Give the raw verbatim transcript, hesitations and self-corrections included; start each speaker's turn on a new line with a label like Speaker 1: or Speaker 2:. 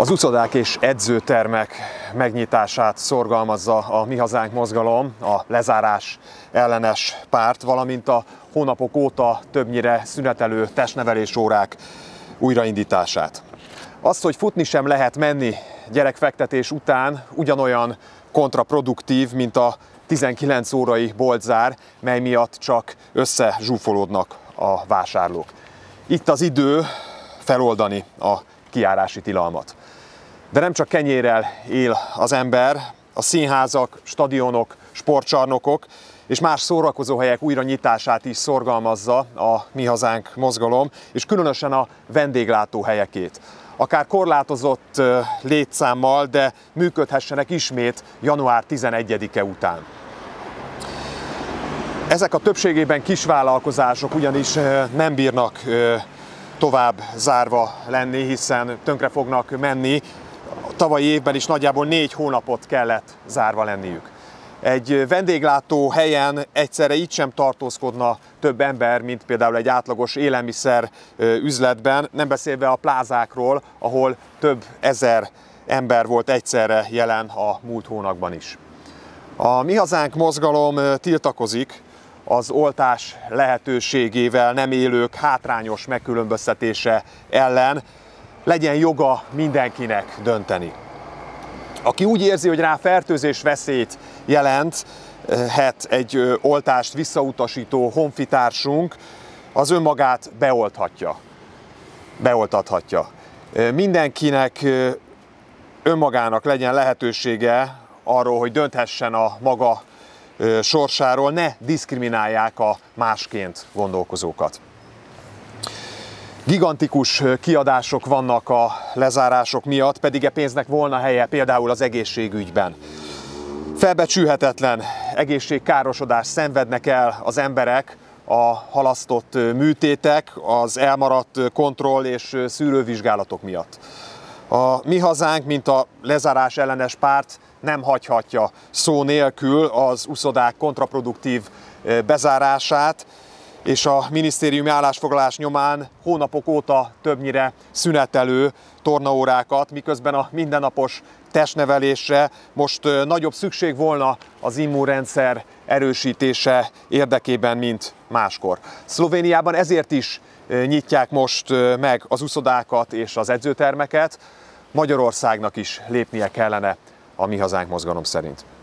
Speaker 1: Az uszodák és edzőtermek megnyitását szorgalmazza a Mi Hazánk mozgalom, a lezárás ellenes párt, valamint a hónapok óta többnyire szünetelő testnevelés órák újraindítását. Az, hogy futni sem lehet menni gyerekfektetés után, ugyanolyan kontraproduktív, mint a tizenkilenc órai boltzár, mely miatt csak összezsúfolódnak a vásárlók. Itt az idő feloldani a kijárási tilalmat. De nem csak kenyérrel él az ember, a színházak, stadionok, sportcsarnokok és más szórakozóhelyek újranyitását is szorgalmazza a Mi Hazánk mozgalom, és különösen a vendéglátóhelyekét. Akár korlátozott létszámmal, de működhessenek ismét január tizenegyedike után. Ezek a többségében kisvállalkozások ugyanis nem bírnak tovább zárva lenni, hiszen tönkre fognak menni. A tavalyi évben is nagyjából négy hónapot kellett zárva lenniük. Egy vendéglátó helyen egyszerre így sem tartózkodna több ember, mint például egy átlagos élelmiszer üzletben, nem beszélve a plázákról, ahol több ezer ember volt egyszerre jelen a múlt hónapban is. A Mi Hazánk mozgalom tiltakozik az oltás lehetőségével nem élők hátrányos megkülönböztetése ellen. Legyen joga mindenkinek dönteni. Aki úgy érzi, hogy rá fertőzés veszélyt jelenthet egy oltást visszautasító honfitársunk, az önmagát beolthatja, beoltathatja. Mindenkinek önmagának legyen lehetősége arról, hogy dönthessen a maga sorsáról, ne diszkriminálják a másként gondolkozókat. Gigantikus kiadások vannak a lezárások miatt, pedig e pénznek volna helye például az egészségügyben. Felbecsülhetetlen egészségkárosodást szenvednek el az emberek a halasztott műtétek, az elmaradt kontroll és szűrővizsgálatok miatt. A Mi Hazánk, mint a lezárás ellenes párt nem hagyhatja szó nélkül az uszodák kontraproduktív bezárását, és a minisztériumi állásfoglalás nyomán hónapok óta többnyire szünetelő tornaórákat, miközben a mindennapos testnevelésre most nagyobb szükség volna az immunrendszer erősítése érdekében, mint máskor. Szlovéniában ezért is nyitják most meg az uszodákat és az edzőtermeket. Magyarországnak is lépnie kellene a Mi Hazánk mozgalom szerint.